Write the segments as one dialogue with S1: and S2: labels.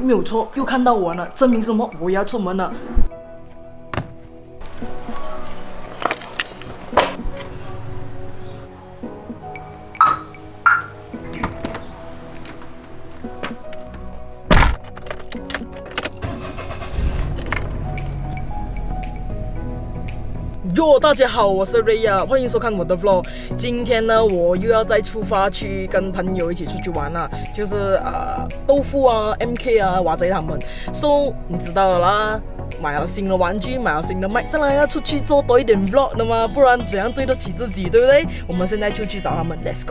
S1: 没有错，又看到我了，证明什么？我要出门了。哟，大家好，我是瑞亚，欢迎收看我的 vlog。今天呢，我又要再出发去跟朋友一起出去玩了，就是豆腐啊、MK 啊、华仔他们。So 你知道了啦，买了新的玩具，买了新的麦，当然要出去做多一点 vlog 的嘛，不然怎样对得起自己，对不对？我们现在就去找他们 ，Let's go。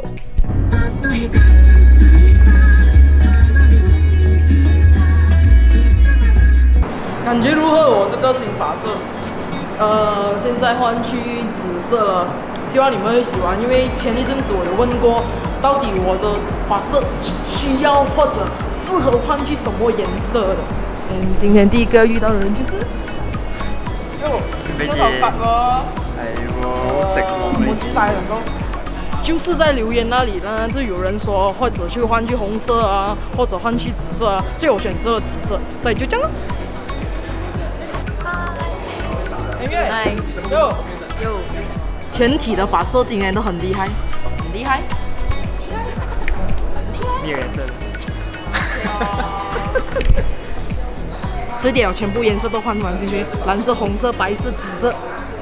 S1: 感觉如何？我这个新发色？现在换去紫色了，希望你们会喜欢。因为前一阵子我有问过，到底我的发色需要或者适合换去什么颜色的。今天第一个遇到的人就是，哟，这个头发喎，係喎，直喎，我知晒能夠。就是在留言那里呢，就有人说或者去换去红色啊，或者换去紫色啊，所以我选择了紫色，所以就这样了。来，哟，全体的发色今天都很厉害，很厉害，
S2: 没有颜色。
S1: 迟点全部颜色都换进去，蓝色、红色、白色、紫色。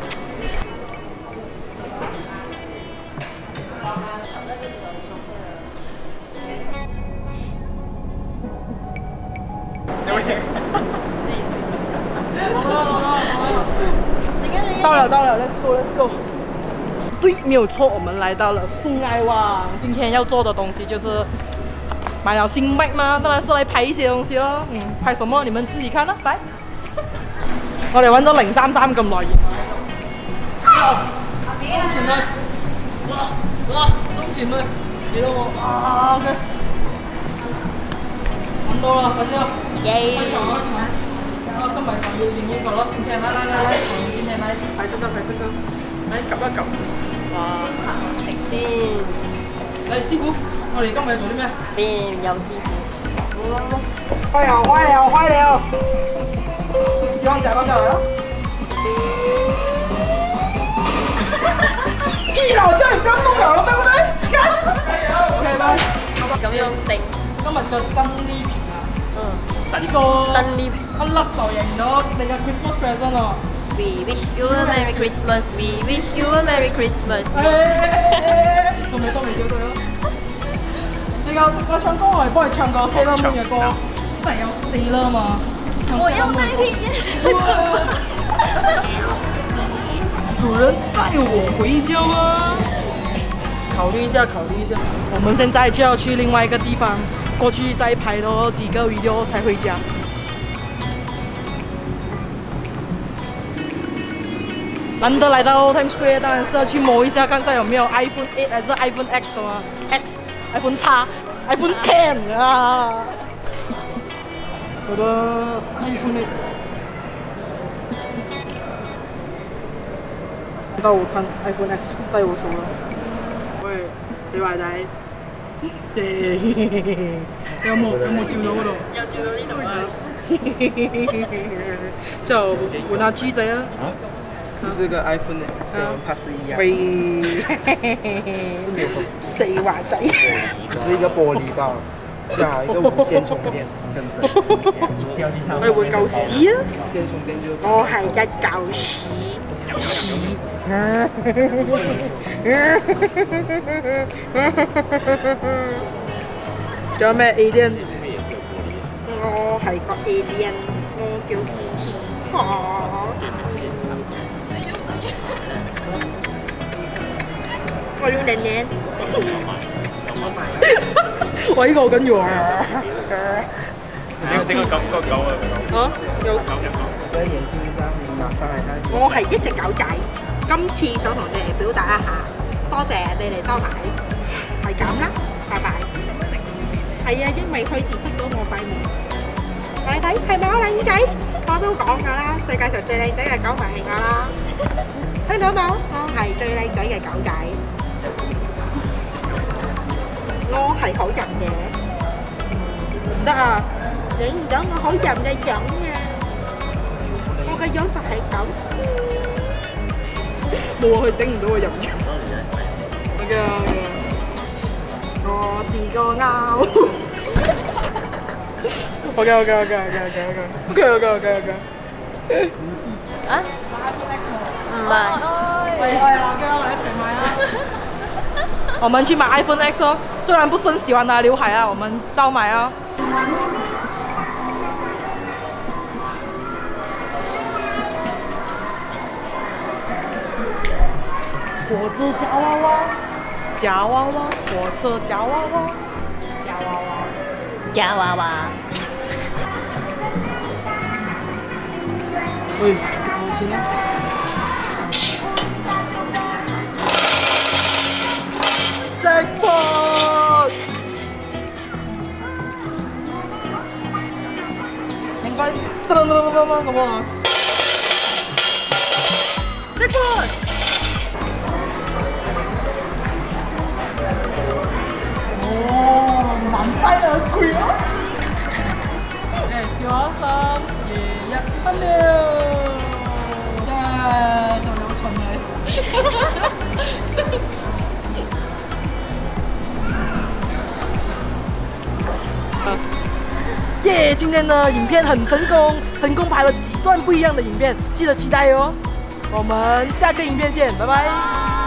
S1: 到了 ，Let's go，Let's go。对，没有错，我们来到了送爱网。今天要做的东西就是买了新麦嘛，当然是来拍一些东西咯。拍什么你們自己看啦，來。我哋揾咗033咁耐。送錢去，哇，送錢去，幾多喎？啊 ，OK。揾到啦，揾咗。開場。今日就要影呢個咯，今天來，今天來拍這個，來及一及。哇！食先。嚟師傅，我哋今日做啲咩？邊有師傅？開了！希望夾到下來啦。屁啦！我叫你不要動了了，對不對？OK 拜。咁樣定。今日就真呢片啊。呢個一粒就贏咗你嘅 Christmas present 咯。We wish you a Merry Christmas. We wish you a Merry Christmas. 仲未到對咯。你有唱歌，我係幫你唱個 Sailor Moon 嘅歌，都係有 Sailor 嘛。我要那天主人帶我回家嗎？考慮一下。我們現在就要去另外一個地方。過去再拍多幾個 video 才回家。難得來到 Times Square， 當然是要去摸一下，看下有沒有 iPhone 8還是 iPhone X 的嘛 ？iPhone X、iPhone 10啊！我的 iPhone 8。到我看 iPhone X 帶我手了。喂，死壞仔！有冇照到嗰度？有照到呢度啊！就換下豬仔啊！
S2: 就是個 iPhone 7 Plus 一樣。是沒有
S1: 死華仔！
S2: 只是一個玻璃包，加一個無線充電，真係。
S1: 我會舊屎啊！
S2: 無線充電就。
S1: 我係一舊屎。仲有咩 alien？ 我係個 alien， 我叫 E.T。我要靚靚。我呢個好緊要啊！
S2: 整個狗啊！
S1: 有。
S2: 在眼睛上拿上來看。
S1: 我係一隻狗仔，今次想同你哋表達一下，多謝你哋收買，係咁啦，拜拜。係啊，因為佢 detect 到我塊面。你睇係咪我靚仔？我都講㗎啦，世界上最靚仔嘅狗咪係我啦。聽到冇？我係最靚仔嘅狗仔。我係好人嘅。唔得啊！
S3: 整唔到我好飲嘅樣嘅，我嘅樣就係咁。
S1: 冇啊，佢整唔到個人樣。OK 啊 OK 啊。我是個鴨。OK OK OK OK OK OK OK OK。
S4: 啊？唔係。
S1: 喂，我們一起買啊！我們去買 iPhone X 哦，雖然不是很喜歡它的劉海啊，我們照買啊。火车夹娃娃，夹娃娃，火车夹娃娃，夹娃娃，
S4: 夹娃娃。
S1: 喂，好吃啊！Jackpot！應該咁啊 ！Jackpot！哦，滿載而歸啊！笑啊！3、2、1，出了！耶，就有蠢你。耶！今天的影片很成功，成功拍了几段不一样的影片，记得期待哦。我们下个影片见，拜拜。